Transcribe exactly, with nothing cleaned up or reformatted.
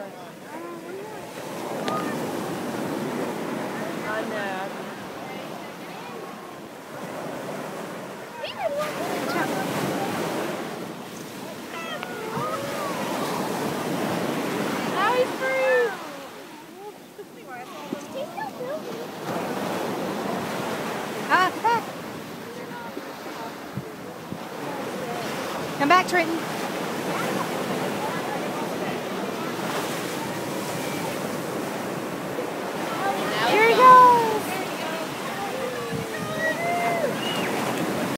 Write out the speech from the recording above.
I know. Now he's free. Ah, back. Come back, Trenton.